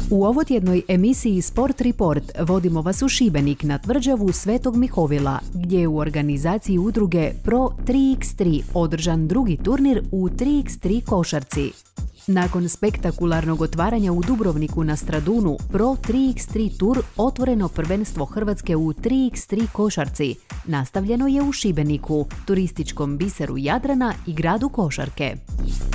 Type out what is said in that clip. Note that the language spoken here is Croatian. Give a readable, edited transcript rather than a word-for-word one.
U ovotjednoj emisiji Sport Report vodimo vas u Šibenik na tvrđavu Svetog Mihovila, gdje je u organizaciji udruge Pro 3x3 održan drugi turnir u 3x3 košarci. Nakon spektakularnog otvaranja u Dubrovniku na Stradunu, Pro 3x3 tur otvoreno prvenstvo Hrvatske u 3x3 košarci nastavljeno je u Šibeniku, turističkom biseru Jadrana i gradu košarke.